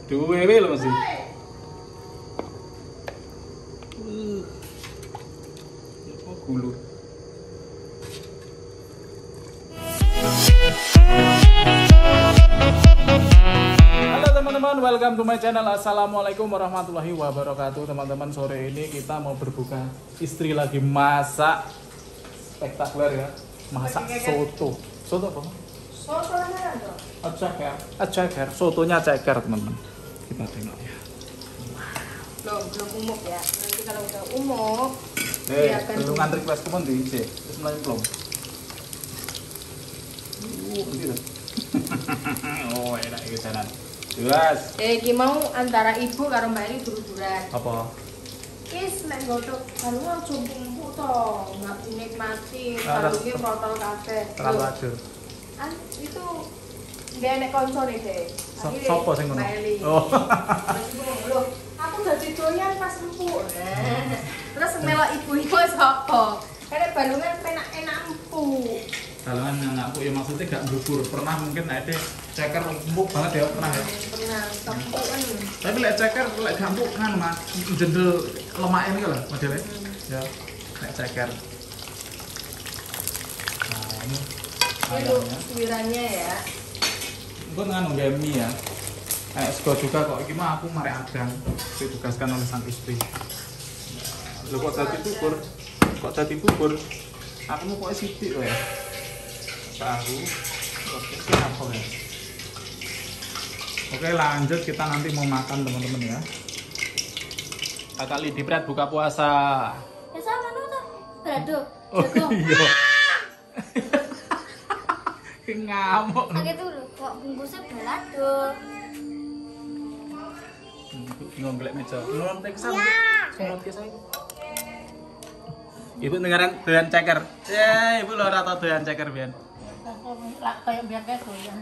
Duwe lho masih. Oh gulu. Halo teman-teman, welcome to my channel. Assalamualaikum warahmatullahi wabarakatuh. Teman-teman, sore ini kita mau berbuka. Istri lagi masak spektakuler ya. Masak soto. Soto apa? Soto mana dong? Ceker. Sotonya ceker, teman-teman. Kita tengok ya. Belum umuk ya. Nanti kalau udah umuk, Belum ngantri pas pun diisi. Terus mulai belum. Gitu. Oh, enak iki jalan. Jelas. Iki mau antara ibu karo Mbak Eri buru-buruan. Apa? Kis nek godhog balungan jumpuku to, nggak dinikmati, balungnya protol kabeh. Terlalu adur. Itu nggak enek konsone deh. Sopo sing ngono? Mbak Eri. Oh. Loh, aku dadi doyan pas empuk. Terus melok ibu iku sapa? Karena balungan enak empuk. Dalangan anakku ya maksudnya gak bubur. Pernah mungkin ada ceker empuk banget ya, pernah ya. Pernah, tempukan. Tapi lek ceker lek gak empuk kan mah jendel lemak ini lah modelnya. Ya, lek ceker. Nah, ini ayamnya. Suwirannya ya. Engko nganu gawe mie ya. Kayak sego juga kok iki mah aku marek adang ditugaskan oleh sang istri. Lho kok dadi bubur? Kok dadi bubur? Aku mau kok sithik kok ya. Tahu. Oke, apa ya? Oke, lanjut kita nanti mau makan teman-teman ya. Kakak Lidi Pret buka puasa. Ya sama tuh. Berado. Oh iya. Ngamuk. Pakai tuh kok bungkusnya balado. Bingung gelek meja. Nuwun teksan. Nuwun ke saya. Ibu dengaran doyan ceker. Ya, ibu lho ora tau doyan ceker biyen. Kayak biasa doyan.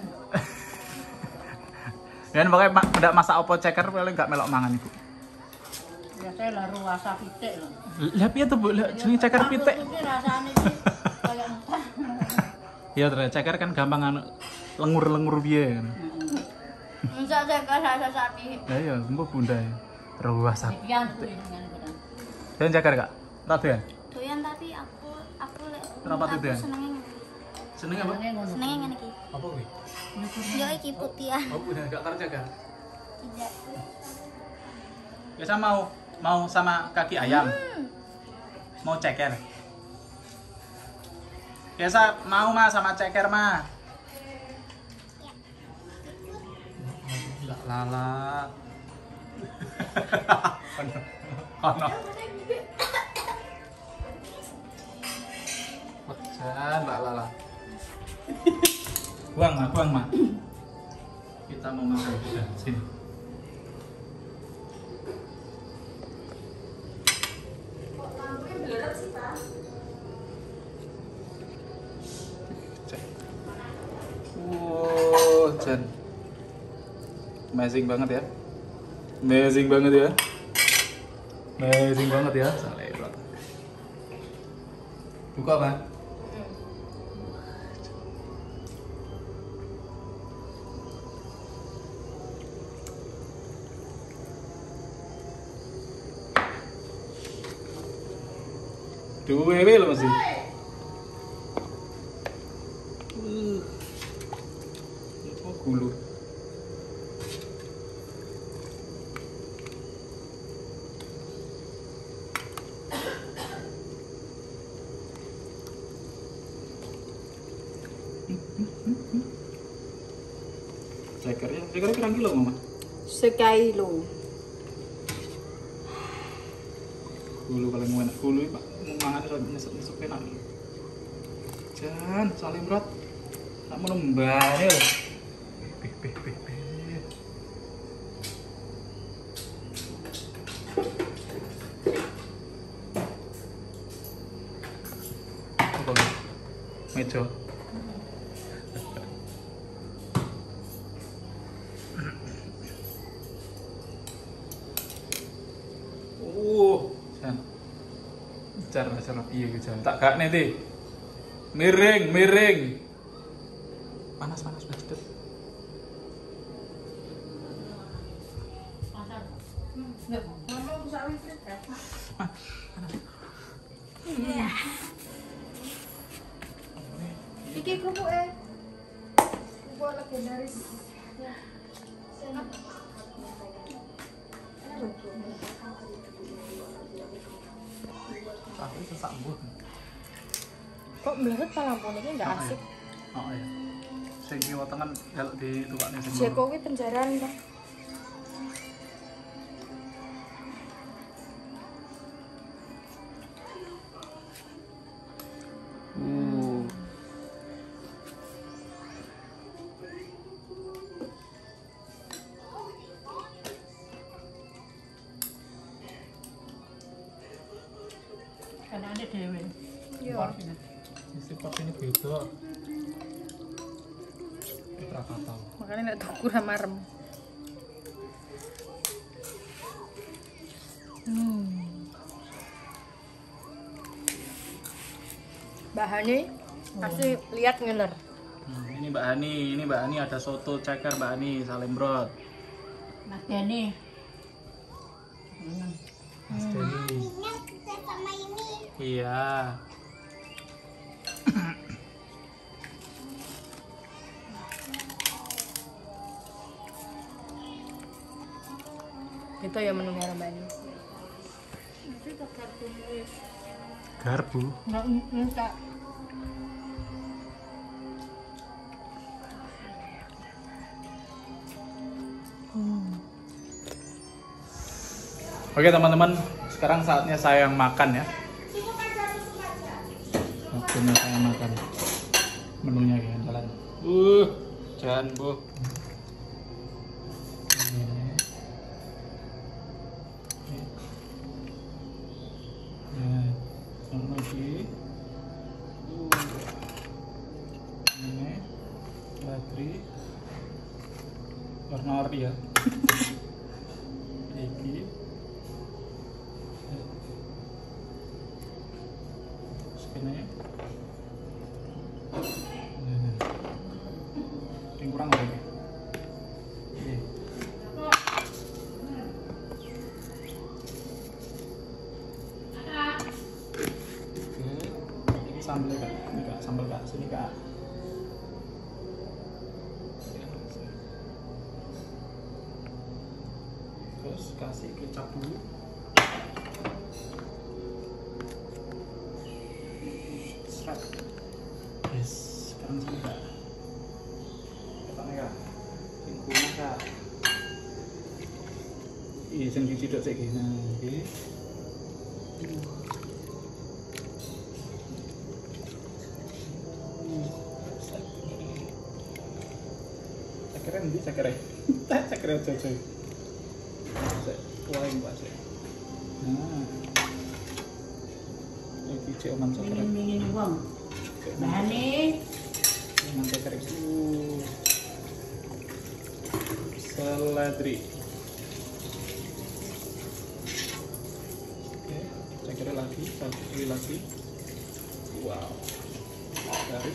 Biyen pokoke ndak masak opo ceker paling gak melok mangan ibu. Biasanya lah ruasa pitik loh. Lah piye tuh Bu? Lah jenenge ceker pitik. Ini rasanya kayak entah. Iya, terus ceker kan gampang anu lengur-lengur piye kan. Enggak ceker rasa sapi. Lah iya, mbok bunda ya. Ruasa. Sekian dengan Doyan ceker gak? Tak doyan. Doyan tapi aku lek Kenapa tuh, Den? senenge Seneng apa? senenge ngene iki. Apa kuwi? Yo iki putihan. Oh, udah gak karo ceker. Tidak. Biasa mau sama kaki ayam. Mau ceker. Biasa mau mah sama ceker mah. Enggak lalat. Kono. Jangan Mbak Lala. Buang mah. Kita mau makan juga sini. Jan. Amazing banget ya. Amazing banget ya. Amazing banget ya. Salebrat. Buka apa? Duwe lho masih. Oh gulu. Cekernya pirang kilo mama? Sekilo. Gulu paling enak gulu Pak. Mangan itu nyesek enak. Jan, salim berat. Tak mau nembane lho. Pih. Apa? Meja. Cara piye iki jan? Tak gakne ti. Miring. Panas banget. Iki kerupuknya. Kerupuk legendaris. Ya. Aku sesak mbut. Kok meleset lampunya ini nggak asik? Oh iya. Sing kiwa tengen jaluk di tukakne sing. Jeko kuwi penjaraan ta. Kan ada dewe. Iya. Isi porsinya beda. Krakatau. Makanya nek tuku ra marem. Bahannya pasti lihat ngeler. Ini Mbak Hani ada soto ceker Mbak Hani Salembrot. Mas Deni. Mas Deni. Iya. Itu ya menunya Rambani. Garbu. Enggak. Oke teman-teman, sekarang saatnya saya yang makan ya. Waktunya saya makan. Menunya kayak jalan. Jangan bu. Sama lagi. Ini bateri warna-warni ya. Iki. Sekene. Yang kurang lagi. Sambal kak, ini kak, sambal kak, sini kak. Terus kasih kecap dulu. Serat. Yes, sekarang sini kak. Ketoknya kak, singkungnya kak. Iya, sing diciduk sik gini. Oke. Keren di cakere. Cakere aja coy. Wah, ini Pak. Nah. Iki cek oman cakere. Mingin wong. Bahane Oman cakere. Seledri. Oke, cakere lagi, satu lagi. Wow. Dari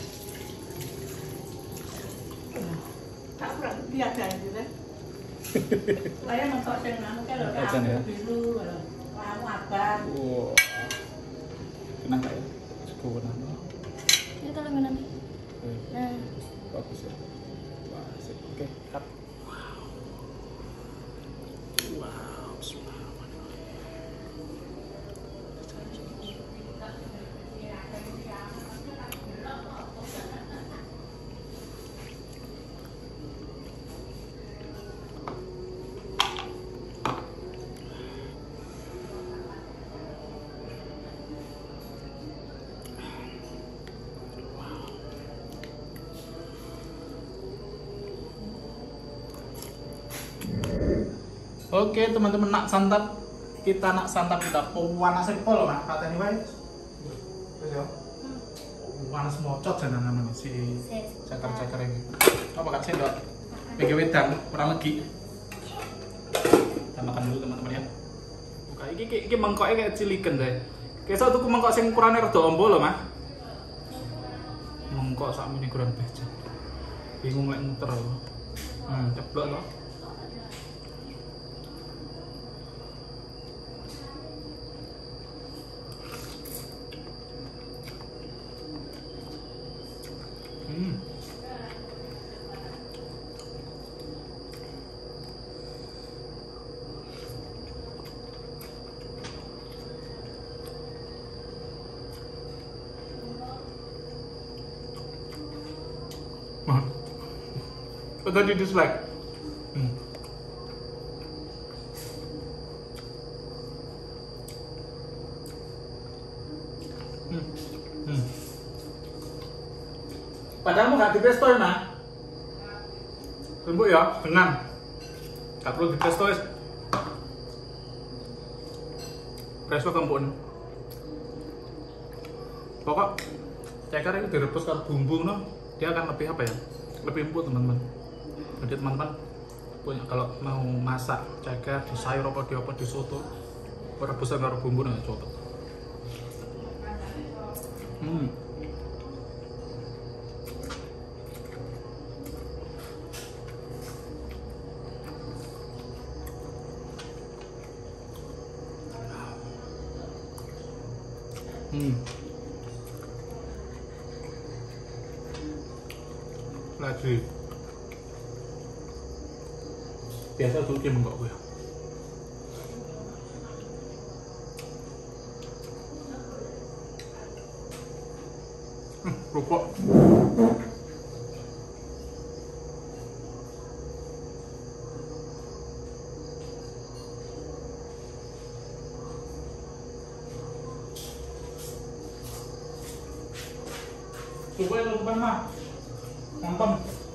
biasa gitu. Saya mentok sing anu kalau Acan ya? biru, kamu abang. wow. Kenang nggak ya? Cukup kenang. Itu langganan. Nah, Bagus ya. Wah, sip. Oke, cut. Wow, bismillahirrahmanirrahim. Oke teman-teman, nak santap, kita nak santap kita panasin pol Mak, katanya wae. Wis ya. Panas mocot janan namanya si ceker-ceker ini. Apa kak sendok? Mega wedang kurang lagi. Kita makan dulu teman-teman ya. Buka iki mangkoknya kayak ciliken deh. Kayak tuku mangkok sing ukurane rada ombo lho, Mak. Mangkok sakmene kurang becek. Bingung lek muter lho. Ceblok lho. Oh, tadi dislike. Padahal mau nggak dipesto ya, Nak? Tunggu ya, tenang. Nggak perlu dipesto ya. Presto kampun. Pokok ceker itu direbus kalau bumbu, no, dia akan lebih apa ya? Lebih empuk, teman-teman. Jadi teman-teman punya kalau mau masak ceker di sayur apa di soto, rebusan karo bumbu nih cocok. Lagi biasa tuh game enggak gue. Rokok. Coba itu depan mah, nonton.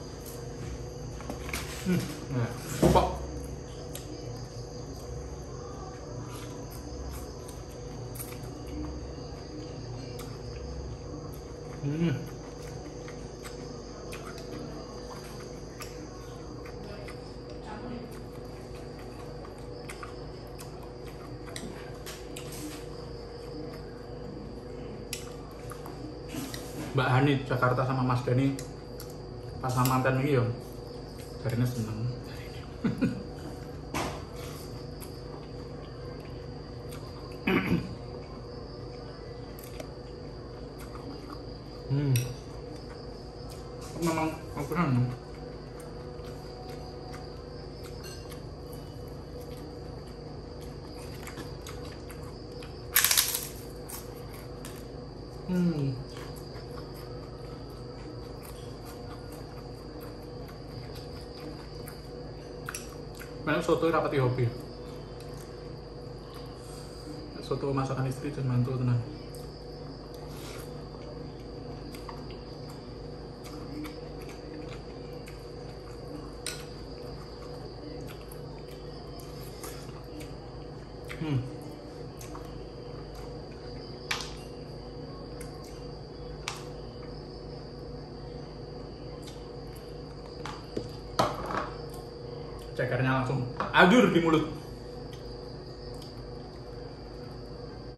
Nah, coba. Mbak Hani Jakarta sama Mas Dani pas sama mantan ini ya, jadinya seneng. Memang aku seneng. Banyak soto rapati hobi. Soto masakan istri dan mantu tenang. Cekernya langsung ajur di mulut.